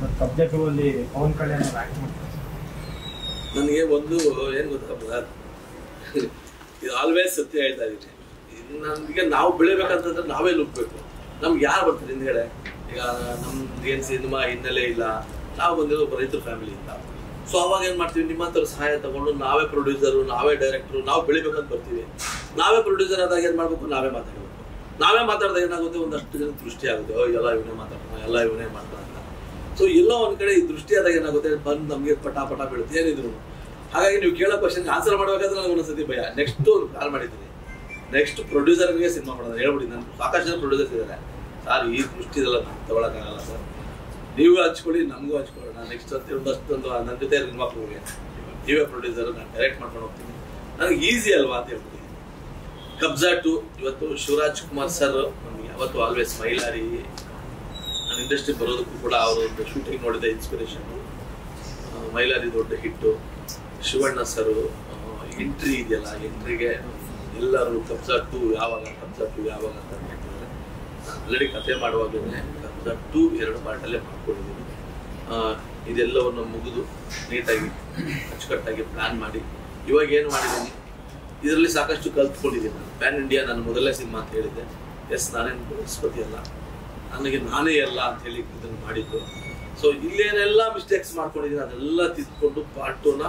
ಕಬ್ಜಾ 2 ಅಲ್ಲಿ ಪವನ್ ಕಲ್ಯಾಣ್ ಅವರು ಆಕ್ಟ್ ಮಾಡ್ತಾರೆ. ನನಗೆ ಒಂದು ಏನು ಗೊತ್ತಾ, ಇದು ಆಲ್ವೇಸ್ ಸತ್ಯ ಹೇಳ್ತಾ ಇದ್ದೀನಿ. ನಮಗೆ ನಾವು ಬೆಳಿಬೇಕಂತಂದ್ರೆ ನಾವೇ ನುಗ್ಬೇಕು. ನಮ್ಗೆ ಯಾರು ಬರ್ತಾರೆ ಹಿಂದ್ಗಡೆ? ಈಗ ನಮ್ದು ಏನು ಸಿನಿಮಾ ಹಿನ್ನೆಲೆ ಇಲ್ಲ, ನಾವು ಬಂದಿರೋ ರೈತರ ಫ್ಯಾಮಿಲಿ ಇಲ್ಲ. ಸೊ ಅವಾಗ ಏನು ಮಾಡ್ತೀವಿ, ನಿಮ್ಮಂಥವ್ರ ಸಹಾಯ ತಗೊಂಡು ನಾವೇ ಪ್ರೊಡ್ಯೂಸರು, ನಾವೇ ಡೈರೆಕ್ಟ್ರು, ನಾವು ಬೆಳಿಬೇಕಂತ ಬರ್ತೀವಿ. ನಾವೇ ಪ್ರೊಡ್ಯೂಸರ್ ಆದಾಗ ಏನು ಮಾಡ್ಬೇಕು, ನಾವೇ ಮಾತಾಡಬೇಕು. ನಾವೇ ಮಾತಾಡಿದಾಗ ಏನಾಗುತ್ತೆ, ಒಂದಷ್ಟು ಜನ ದೃಷ್ಟಿ ಆಗುತ್ತೆ, ಎಲ್ಲ ಇವನೇ ಮಾತಾಡ್ತಾನೆ, ಎಲ್ಲ ಇವನೇ ಮಾಡ್ತಾನೆ ಅಂತ. ಸೊ ಎಲ್ಲೋ ಒಂದು ಕಡೆ ಈ ದೃಷ್ಟಿ ಆದಾಗ ಏನಾಗುತ್ತೆ, ಬಂದು ನಮಗೆ ಪಟ ಬೀಳುತ್ತೆ ಏನಿದ್ರು. ಹಾಗಾಗಿ ನೀವು ಕೇಳೋ ಕ್ವಶನ್ಗೆ ಆನ್ಸರ್ ಮಾಡಬೇಕಾದ್ರೆ ನನಗೆ ಒಂದೊಂದ್ಸತಿ ಭಯ. ನೆಕ್ಸ್ಟ್ ಒಂದು ಕಾಲ್ ಮಾಡಿದ್ದೀನಿ, ನೆಕ್ಸ್ಟ್ ಪ್ರೊಡ್ಯೂಸರ್ಗೆ ಸಿನಿಮಾ ಮಾಡೋದು ಹೇಳ್ಬಿಡಿ. ನಾನು ಸಾಕಷ್ಟು ಜನ ಪ್ರೊಡ್ಯೂಸರ್ಸ್ ಇದ್ದಾರೆ, ಸರ್ ಈ ದೃಷ್ಟಿ ಇದೆಲ್ಲ ನಾನು ತಗೊಳಕ್ಕಾಗಲ್ಲ ಸರ್, ನೀವು ಹಚ್ಕೊಳ್ಳಿ, ನಮಗೂ ಹಚ್ಕೊಳ್ಳೋಣ ನೆಕ್ಸ್ಟ್ ಅಂತ ಒಂದಷ್ಟೊಂದು ನನ್ನ ಜೊತೆ ನಿರ್ಮಾಪಕರಿಗೆ ನೀವೇ ಪ್ರೊಡ್ಯೂಸರ್, ನಾನು ಡೈರೆಕ್ಟ್ ಮಾಡ್ಕೊಂಡು ಹೋಗ್ತೀನಿ, ನನಗೆ ಈಸಿ ಅಲ್ವಾ ಅಂತ ಹೇಳ್ಬಿಟ್ಟು. ಕಬ್ಜಾ 2 ಇವತ್ತು ಶಿವರಾಜ್ ಕುಮಾರ್ ಸರ್ ನಮ್ಗೆ ಯಾವತ್ತು ಆಲ್ವೇಸ್ ಮೈಲಾರಿ ನಾನು ಇಂಡಸ್ಟ್ರಿ ಬರೋದಕ್ಕೂ ಕೂಡ ಅವರು ಒಂದು ಶೂಟಿಂಗ್ ನೋಡಿದ ಇನ್ಸ್ಪಿರೇಷನ್. ಮೈಲಾರಿ ದೊಡ್ಡ ಹಿಟ್ಟು. ಶಿವಣ್ಣ ಸರ್ ಎಂಟ್ರಿ ಇದೆಯಲ್ಲ, ಎಂಟ್ರಿಗೆ ಎಲ್ಲರೂ ಕಬ್ಜಾ 2 ಯಾವಾಗ ಅಂತ ಹೇಳ್ತಿದ್ದಾರೆ. ಆಲ್ರೆಡಿ ಕಥೆ ಮಾಡುವಾಗಲೇ ಕಬ್ಜಾ 2 2 ಪಾರ್ಟಲ್ಲೇ ಮಾಡ್ಕೊಂಡಿದ್ದೀನಿ. ಇದೆಲ್ಲವನ್ನು ಮುಗಿದು ನೀಟಾಗಿ ಅಚ್ಚುಕಟ್ಟಾಗಿ ಪ್ಲಾನ್ ಮಾಡಿ ಇವಾಗ ಏನು ಮಾಡಿದ್ದೀನಿ, ಇದರಲ್ಲಿ ಸಾಕಷ್ಟು ಕಲ್ತ್ಕೊಂಡಿದ್ದೀನಿ. ಪ್ಯಾನ್ ಇಂಡಿಯಾ ನನ್ನ ಮೊದಲನೇ ಸಿನಿಮಾ ಅಂತ ಹೇಳಿದ್ದೆ. ಎಸ್, ನಾನೇನು ಬೃಹಸ್ಪತಿ ಅಲ್ಲ, ನನಗೆ ನಾನೇ ಅಲ್ಲ ಅಂತ ಹೇಳಿ ಇದನ್ನು ಮಾಡಿದ್ದು. ಸೊ ಇಲ್ಲೇನೆಲ್ಲ ಮಿಸ್ಟೇಕ್ಸ್ ಮಾಡ್ಕೊಂಡಿದ್ದೀನಿ, ಅದೆಲ್ಲ ತಿದ್ಕೊಂಡು ಪಾರ್ಟ್ 2ನ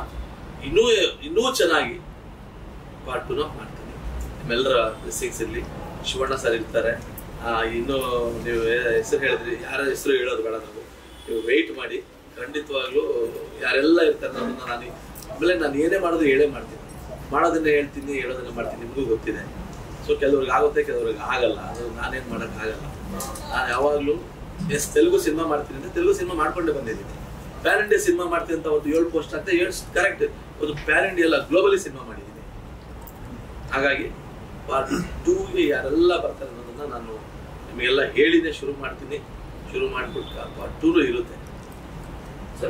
ಇನ್ನೂ ಚೆನ್ನಾಗಿ ಪಾರ್ಟ್ 2ನ ಮಾಡ್ತೀನಿ. ನಿಮ್ಮೆಲ್ಲರ ಬ್ಲೆಸ್ಸಿಂಗ್ಸ್ ಇರಲಿ. ಶಿವಣ್ಣ ಸರ್ ಇರ್ತಾರೆ. ಇನ್ನೂ ನೀವು ಹೆಸರು ಹೇಳಿದ್ರಿ, ಯಾರ ಹೆಸರು ಹೇಳೋದು ಬೇಡ, ನೀವು ವೆಯ್ಟ್ ಮಾಡಿ. ಖಂಡಿತವಾಗ್ಲೂ ಯಾರೆಲ್ಲ ಇರ್ತಾರೆ ಅದನ್ನು ಆಮೇಲೆ ನಾನು ಏನೇ ಮಾಡೋದು ಹೇಳೇ ಮಾಡ್ತೀನಿ, ಮಾಡೋದನ್ನೇ ಹೇಳ್ತೀನಿ, ಹೇಳೋದನ್ನೇ ಮಾಡ್ತೀನಿ, ನಿಮಗೂ ಗೊತ್ತಿದೆ. ಸೊ ಕೆಲವ್ರಿಗೆ ಆಗುತ್ತೆ, ಕೆಲವ್ರಿಗೆ ಆಗಲ್ಲ, ಅದು ನಾನೇನು ಮಾಡೋಕ್ಕಾಗಲ್ಲ. ನಾನು ಯಾವಾಗಲೂ ತೆಲುಗು ಸಿನಿಮಾ ಮಾಡ್ತೀನಿ ಅಂತ ತೆಲುಗು ಸಿನಿಮಾ ಮಾಡ್ಕೊಂಡೇ ಬಂದಿದ್ದೀನಿ. ಪ್ಯಾನ್ ಇಂಡಿಯಾ ಸಿನಿಮಾ ಮಾಡ್ತೀನಿ ಅಂತ ಒಂದು 7 ಪೋಸ್ಟ್ ಅಂತ 7 ಕರೆಕ್ಟ್, ಒಂದು ಪ್ಯಾನ್ ಇಂಡಿಯಾ ಎಲ್ಲ ಗ್ಲೋಬಲಿ ಸಿನಿಮಾ ಮಾಡಿದ್ದೀನಿ. ಹಾಗಾಗಿ ಪಾರ್ಟ್ 2ಗೆ ಯಾರೆಲ್ಲ ಬರ್ತಾರೆ ಅನ್ನೋದನ್ನ ನಾನು ನಿಮಗೆಲ್ಲ ಹೇಳಿನೇ ಶುರು ಮಾಡ್ತೀನಿ. ಶುರು ಮಾಡಿಬಿಟ್ಟು ಪಾರ್ಟ್ 2 ಇರುತ್ತೆ ಸರ್.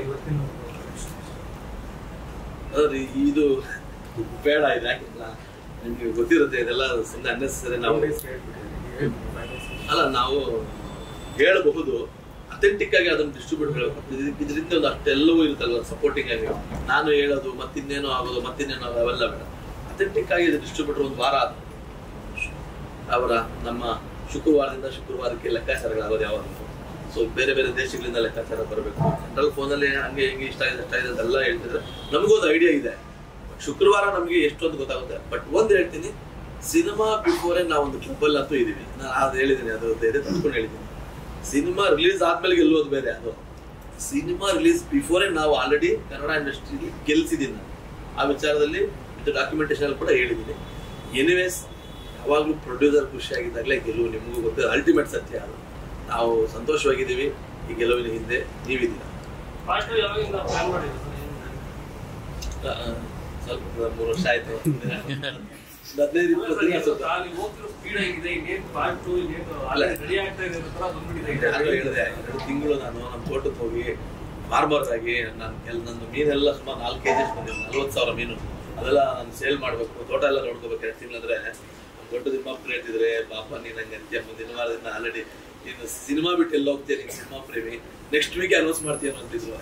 ಅದ್ರಿ ಇದು ಬೇಡ, ಇದು ಯಾಕಿಲ್ಲ, ನಿಮ್ಗೆ ಗೊತ್ತಿರುತ್ತೆ ಇದೆಲ್ಲ ಸುಮ್ಮನೆ ಅನ್ನೆಸರಿ. ನಾವು ಅಲ್ಲ, ನಾವು ಹೇಳಬಹುದು ಅಥೆಂಟಿಕ್ ಆಗಿ ಅದನ್ನು ಡಿಸ್ಟ್ರಿಬ್ಯೂಟ್ ಹೇಳಬೇಕು. ಇದರಿಂದ ಒಂದು ಅಷ್ಟೆಲ್ಲವೂ ಇರುತ್ತಲ್ಲ ಸಪೋರ್ಟಿಂಗ್ ಆಗಿ. ನಾನು ಹೇಳೋದು ಮತ್ತಿನ್ನೇನೋ ಆಗೋದು, ಮತ್ತಿನ್ನೇನೋ ಅವೆಲ್ಲ ಬೇಡ. ಅಥೆಂಟಿಕ್ ಆಗಿ ಡಿಸ್ಟ್ರಿಬ್ಯೂಟರ್ ಒಂದು ವಾರ ಆದ ಅವರ ನಮ್ಮ ಶುಕ್ರವಾರಕ್ಕೆ ಲೆಕ್ಕಾಚಾರಗಳಾಗೋದು ಯಾವಾಗ. ಸೊ ಬೇರೆ ಬೇರೆ ದೇಶಗಳಿಂದ ಲೆಕ್ಕಾಚಾರ ಬರಬೇಕು. ಜನರಲ್ ಫೋನಲ್ಲಿ ಹಂಗೆ ಹಿಂಗೆ ಇಷ್ಟ ಇದೆ ಅಂತೆಲ್ಲ ಹೇಳ್ತಿದ್ರೆ ನಮಗೊಂದು ಐಡಿಯಾ ಇದೆ. ಶುಕ್ರವಾರ ನಮಗೆ ಎಷ್ಟೊಂದು ಗೊತ್ತಾಗುತ್ತೆ. ಬಟ್ ಒಂದು ಹೇಳ್ತೀನಿ, ಸಿನಿಮಾ ಬಿಫೋರೇ ನಾವೊಂದು ಕ್ಲಬ್ಬಲ್ಲಿ ಅಂತೂ ಇದೀವಿ. ನಾನು ಅದು ಹೇಳಿದ್ದೀನಿ, ಅದು ಧೈರ್ಯ ತಂದ್ಕೊಂಡು ಹೇಳಿದ್ದೀನಿ. ಸಿನಿಮಾ ರಿಲೀಸ್ ಆದ್ಮೇಲೆ ಗೆಲ್ಲೋದು ಬೇರೆ. ಅದು ಸಿನಿಮಾ ರಿಲೀಸ್ ಬಿಫೋರೇ ನಾವು ಆಲ್ರೆಡಿ ಕನ್ನಡ ಇಂಡಸ್ಟ್ರಿಲಿ ಗೆಲ್ಸಿದ್ದೀನಿ. ನಾನು ಆ ವಿಚಾರದಲ್ಲಿ ಇದು ಡಾಕ್ಯುಮೆಂಟೇಶನ್ ಕೂಡ ಹೇಳಿದ್ದೀನಿ. ಎನಿವೇಸ್, ಯಾವಾಗಲೂ ಪ್ರೊಡ್ಯೂಸರ್ ಖುಷಿಯಾಗಿದ್ದಾಗಲೇ ಗೆಲುವು. ನಿಮಗೂ ಗೊತ್ತಿದೆ, ಅಲ್ಟಿಮೇಟ್ ಸತ್ಯ ಅದು. ನಾವು ಸಂತೋಷವಾಗಿದ್ದೀವಿ. ಈ ಗೆಲುವಿನ ಹಿಂದೆ ನೀವಿದ್ದೀರ. ಸ್ವಲ್ಪ 3 ವರ್ಷ ಆಯ್ತು, 15-20 ದಿನ. ಹೇಳಿದೆ 2 ತಿಂಗಳು ನಾನು ನಮ್ಮ ತೋಟಕ್ಕೆ ಹೋಗಿ ಫಾರ್ಮರ್ ಆಗಿ ನನ್ನ ಮೀನೆಲ್ಲ ಸುಮಾರು 4 kg ಬಂದಿದ್ದು, 40,000 ಮೀನು. ಅದೆಲ್ಲ ನಾನು ಸೇಲ್ ಮಾಡಬೇಕು, ತೋಟ ಎಲ್ಲ ನೋಡ್ಕೋಬೇಕು 2 ತಿಂಗಳಂದ್ರೆ. ದೊಡ್ಡ ನಿರ್ಮಾಪಕರು ಹೇಳ್ತಿದ್ರೆ, ಪಾಪ ನೀನು ಹಂಗೆ ಅಂತ್ಯ, ಮುಂದಿನ ವಾರದಿಂದ ಆಲ್ರೆಡಿ ನೀನು ಸಿನಿಮಾ ಬಿಟ್ಟು ಎಲ್ಲ ಹೋಗ್ತೀಯ, ನೀನು ಸಿನಿಮಾ ಪ್ರೇಮಿ, ನೆಕ್ಸ್ಟ್ ವೀಕ್ ಅನೌನ್ಸ್ ಮಾಡ್ತೀಯ ಅಂತಿದ್ರು.